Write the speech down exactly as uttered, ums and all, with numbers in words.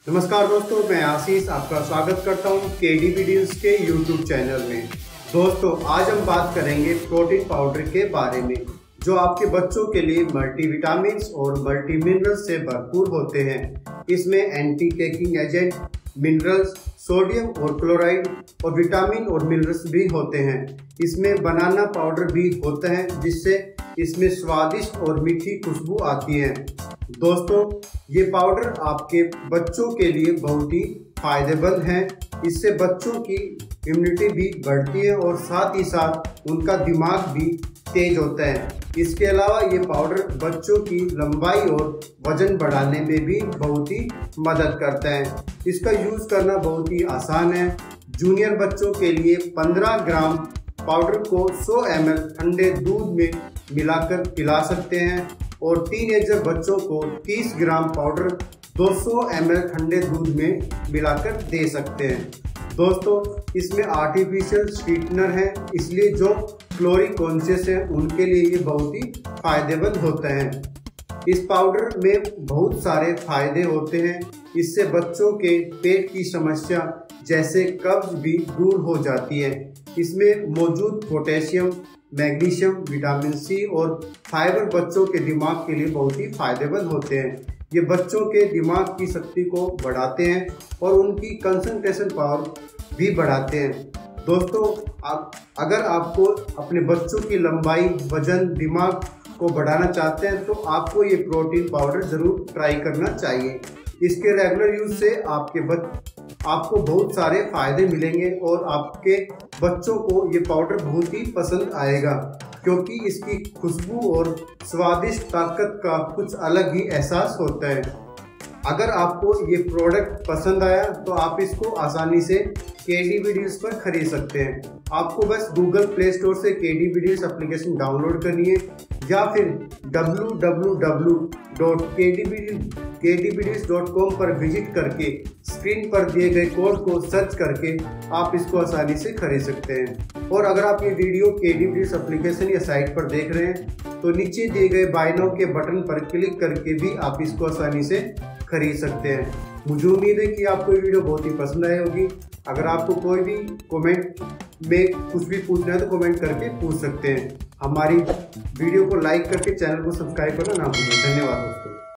नमस्कार दोस्तों, मैं आशीष आपका स्वागत करता हूं केडीबी डील्स के यूट्यूब चैनल में। दोस्तों, आज हम बात करेंगे प्रोटीन पाउडर के बारे में, जो आपके बच्चों के लिए मल्टीविटामिन और मल्टी मिनरल्स से भरपूर होते हैं। इसमें anti caking agent, minerals, sodium और क्लोराइड और विटामिन और मिनरल्स भी होते हैं। इसमें बनाना पाउडर भी होता है, जिससे इसमें स्वादिष्ट और मीठी खुशबू आती है। दोस्तों, ये पाउडर आपके बच्चों के लिए बहुत ही फायदेमंद है। इससे बच्चों की इम्यूनिटी भी बढ़ती है और साथ ही साथ उनका दिमाग भी तेज होता है। इसके अलावा ये पाउडर बच्चों की लंबाई और वजन बढ़ाने में भी बहुत ही मदद करता है। इसका यूज़ करना बहुत ही आसान है। जूनियर बच्चों के लिए पंद्रह ग्राम पाउडर को सौ एम एल ठंडे दूध में मिलाकर पिला सकते हैं और टीनेजर बच्चों को तीस ग्राम पाउडर दो सौ एम एल ठंडे दूध में मिलाकर दे सकते हैं। दोस्तों, इसमें आर्टिफिशियल स्वीटनर है, इसलिए जो क्लोरीन कॉन्शियस है उनके लिए ये बहुत ही फायदेमंद होता है। इस पाउडर में बहुत सारे फायदे होते हैं। इससे बच्चों के पेट की समस्या जैसे कब्ज भी दूर हो जाती है। इसमें मौजूद पोटेशियम, मैग्नीशियम, विटामिन सी और फाइबर बच्चों के दिमाग के लिए बहुत ही फायदेमंद होते हैं। ये बच्चों के दिमाग की शक्ति को बढ़ाते हैं और उनकी कंसंट्रेशन पावर भी बढ़ाते हैं। दोस्तों, आप अगर आपको अपने बच्चों की लंबाई, वजन, दिमाग को बढ़ाना चाहते हैं तो आपको ये प्रोटीन पाउडर ज़रूर ट्राई करना चाहिए। इसके रेगुलर यूज से आपके बच आपको बहुत सारे फायदे मिलेंगे और आपके बच्चों को ये पाउडर बहुत ही पसंद आएगा, क्योंकि इसकी खुशबू और स्वादिष्ट ताकत का कुछ अलग ही एहसास होता है। अगर आपको ये प्रोडक्ट पसंद आया तो आप इसको आसानी से केडीबी डील्स पर खरीद सकते हैं। आपको बस गूगल प्ले स्टोर से केडीबी डील्स एप्लीकेशन डाउनलोड करनी है या फिर W W W dot K D B deals dot com पर विजिट करके स्क्रीन पर दिए गए कोड को सर्च करके आप इसको आसानी से खरीद सकते हैं। और अगर आप ये वीडियो केडीबी डील्स एप्लीकेशन या साइट पर देख रहे हैं तो नीचे दिए गए बाय नाउ के बटन पर क्लिक करके भी आप इसको आसानी से खरीद सकते हैं। मुझे उम्मीद है कि आपको ये वीडियो बहुत ही पसंद आई होगी। अगर आपको कोई भी कमेंट में कुछ भी पूछना है तो कमेंट करके पूछ सकते हैं। हमारी वीडियो को लाइक करके चैनल को सब्सक्राइब करना ना भूलें। धन्यवाद दोस्तों।